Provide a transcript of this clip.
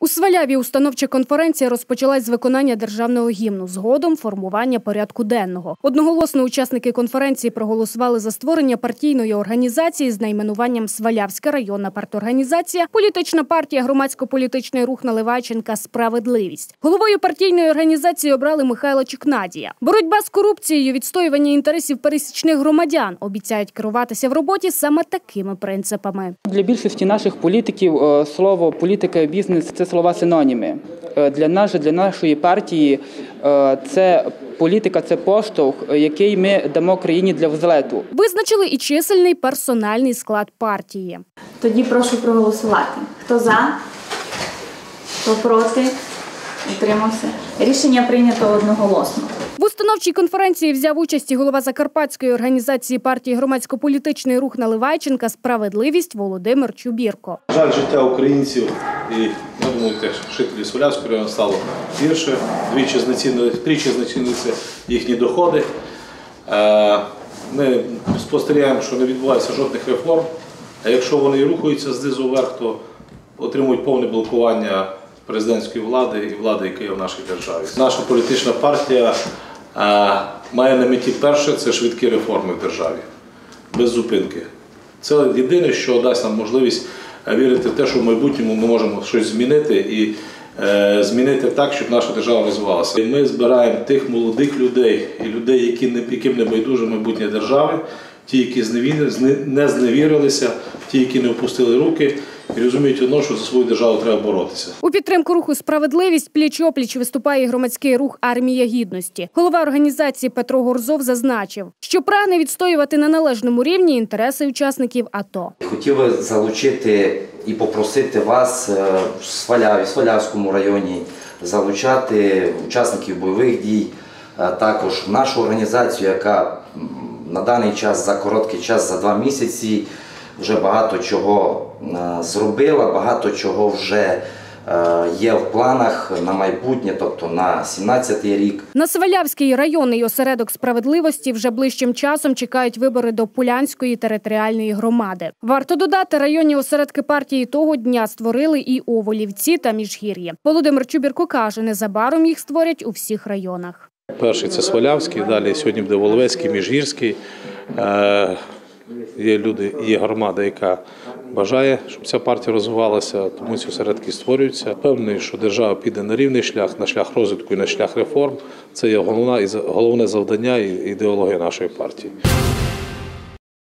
У Сваляві установча конференція розпочалась з виконання державного гімну, згодом формування порядку денного. Одноголосно учасники конференції проголосували за створення партійної організації з найменуванням Свалявська районна парторганізація, політична партія громадсько-політичний рух Наливайченка «Справедливість». Головою партійної організації обрали Михайла Чекнадія. Боротьба з корупцією, відстоювання інтересів пересічних громадян обіцяють керуватися в роботі саме такими принципами. Для більшості наших політиків слово «політика» і «бізнес» – це слова синоніми. Для нашої партії це політика – це поштовх, який ми дамо країні для взлету. Визначили і чисельний персональний склад партії. Тоді прошу проголосувати. Хто за? Хто проти? Утримався. Рішення прийнято одноголосно. В установчій конференції взяв участь і голова Закарпатської організації партії громадсько-політичний рух Наливайченка «Справедливість» Володимир Чубірко. Жаль, життя українців і, я думаю, теж жителів Свалявського району стало гірше. Тричі знецінилися їхні доходи. Ми спостерігаємо, що не відбувається жодних реформ. А якщо вони і рухаються знизу вверх, то отримують повне блокування президентської влади і влади, яка є в нашій державі. Наша політична партія має на меті перше – це швидкі реформи в державі, без зупинки. Це єдине, що дасть нам можливість вірити в те, що в майбутньому ми можемо щось змінити і змінити так, щоб наша держава розвивалася. І ми збираємо тих молодих людей і людей, яким не байдуже майбутнє держави, ті, які не зневірилися, ті, які не опустили руки і розуміють одно, що за свою державу треба боротися. У підтримку руху «Справедливість» пліч-опліч виступає і громадський рух «Армія гідності». Голова організації Петро Горзов зазначив, що прагне відстоювати на належному рівні інтереси учасників АТО. Хотів би залучити і попросити вас в Свалявському районі залучати учасників бойових дій, також в нашу організацію, яка на даний час, за короткий час, за 2 місяці, вже багато чого зробила, багато чого вже є в планах на майбутнє, тобто на 17-й рік. На Свалявський районний осередок «Справедливості» вже ближчим часом чекають вибори до Пулянської територіальної громади. Варто додати, районні осередки партії того дня створили і у Волівці та Міжгір'ї. Володимир Чубірко каже, незабаром їх створять у всіх районах. Перший – це Свалявський, далі сьогодні буде Воловецький, Міжгірський. Є люди, є громада, яка бажає, щоб ця партія розвивалася, тому ці осередки створюються. Певний, що держава піде на рівний шлях, на шлях розвитку і на шлях реформ. Це є головне завдання і ідеологія нашої партії.